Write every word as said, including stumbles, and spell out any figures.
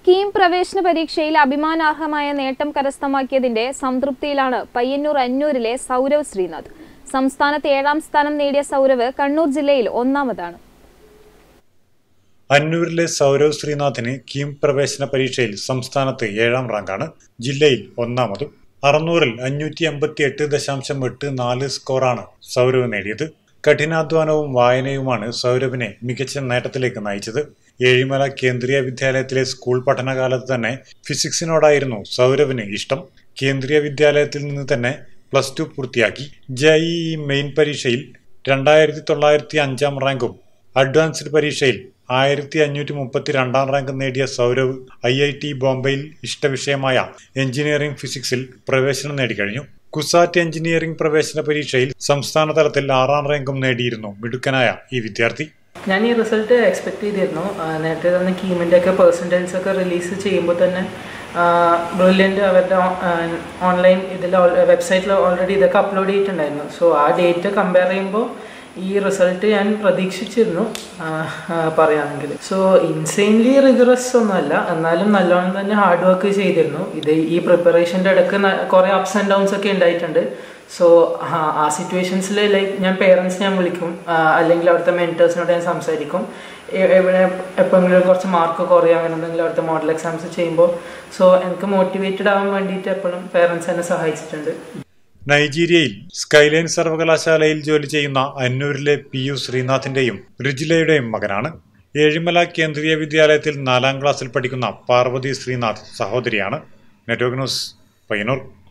കീം പ്രവേശന പരീക്ഷയിൽ അഭിമാനാർഹമായ നേട്ടം കരസ്ഥമാക്കിയതിന്റെ സംതൃപ്തിയിലാണ് പയ്യന്നൂർ അന്നൂരിലെ സൗരവ് ശ്രീനാഥ്. സംസ്ഥാനത്ത് ഏഴാം സ്ഥാനം നേടിയ സൗരവ് കണ്ണൂർ ജില്ലയിൽ ഒന്നാമതാണ്. അന്നൂരിലെ സൗരവ് ശ്രീനാഥിന് കീം പ്രവേശന പരീക്ഷയിൽ സംസ്ഥാനത്ത് ഏഴാം റാങ്കാണ്. ജില്ലയിൽ ഒന്നാമതും. അറുന്നൂറിൽ അഞ്ഞൂറ്റി അമ്പത്തി എട്ട് ദശാംശം എട്ട് നാല് സ്കോറാണ് സൗരവ് നേടിയത്. കഠിനാധ്വാനവും വായനയുമാണ് സൗരവിനെ മികച്ച നേട്ടത്തിലേക്ക് നയിച്ചത്. ഏഴിമല കേന്ദ്രീയ വിദ്യാലയത്തിലെ സ്കൂൾ പഠനകാലത്ത് തന്നെ ഫിസിക്സിനോടായിരുന്നു സൗരവിന് ഇഷ്ടം. കേന്ദ്രീയ വിദ്യാലയത്തിൽ നിന്ന് തന്നെ പ്ലസ് ടു പൂർത്തിയാക്കി. ജെഇഇ മെയിൻ പരീക്ഷയിൽ രണ്ടായിരത്തി തൊള്ളായിരത്തി അഞ്ചാം റാങ്കും അഡ്വാൻസ്ഡ് പരീക്ഷയിൽ ആയിരത്തി അഞ്ഞൂറ്റി മുപ്പത്തി രണ്ടാം റാങ്ക് നേടിയ സൗരവ് ഐ ഐ ടി ബോംബെയിൽ ഇഷ്ടവിഷയമായ എഞ്ചിനീയറിംഗ് ഫിസിക്സിൽ പ്രവേശനം നേടിക്കഴിഞ്ഞു. കുസാറ്റ് എഞ്ചിനീയറിംഗ് പ്രവേശന പരീക്ഷയിൽ സംസ്ഥാന തലത്തിൽ ആറാം റാങ്കും നേടിയിരുന്നു മിടുക്കനായ ഈ വിദ്യാർത്ഥി. ഞാൻ ഈ റിസൾട്ട് എക്സ്പെക്ട് ചെയ്തിരുന്നു. നേരത്തെ തന്നെ കീമിൻ്റെ ഒക്കെ പെർസെൻറ്റേജ് ഒക്കെ റിലീസ് ചെയ്യുമ്പോൾ തന്നെ ബ്രില്യൻ്റ് അവരുടെ ഓൺലൈൻ ഇതിൽ വെബ്സൈറ്റിൽ ഓൾറെഡി ഇതൊക്കെ അപ്ലോഡ് ചെയ്തിട്ടുണ്ടായിരുന്നു. സോ ആ ഡേറ്റ് കമ്പയർ ചെയ്യുമ്പോൾ ഈ റിസൾട്ട് ഞാൻ പ്രതീക്ഷിച്ചിരുന്നു പറയുകയാണെങ്കിൽ. സോ ഇൻസെയിൻലി റിഗറസ് ഒന്നുമല്ല, എന്നാലും നല്ലോണം തന്നെ ഹാർഡ് വർക്ക് ചെയ്തിരുന്നു. ഇത് ഈ പ്രിപ്പറേഷൻ്റെ ഇടയ്ക്ക് കുറേ അപ്സ് ആൻഡ് ഡൗൺസ് ഒക്കെ ഉണ്ടായിട്ടുണ്ട്. സോ ആ സിറ്റുവേഷൻസിൽ ലൈക്ക് ഞാൻ പേരൻസ് ഞാൻ വിളിക്കും, അല്ലെങ്കിൽ അവിടുത്തെ മെൻറ്റേഴ്സിനോട് ഞാൻ സംസാരിക്കും. എവിടെ എപ്പോഴെങ്കിലും കുറച്ച് മാർക്ക് കുറയും അങ്ങനെ എന്തെങ്കിലും അവിടുത്തെ മോഡൽ എക്സാംസ് ചെയ്യുമ്പോൾ. സോ എനിക്ക് മോട്ടിവേറ്റഡ് ആവാൻ വേണ്ടിയിട്ട് എപ്പോഴും പേരൻസ് എന്നെ സഹായിച്ചിട്ടുണ്ട്. നൈജീരിയയിൽ സ്കൈലൈൻ സർവകലാശാലയിൽ ജോലി ചെയ്യുന്ന അന്നൂരിലെ പി യു ശ്രീനാഥിന്റെയും റിജിലയുടെയും മകനാണ്. ഏഴിമല കേന്ദ്രീയ വിദ്യാലയത്തിൽ നാലാം ക്ലാസ്സിൽ പഠിക്കുന്ന പാർവതി ശ്രീനാഥ് സഹോദരിയാണ്. Network news, Payyanur.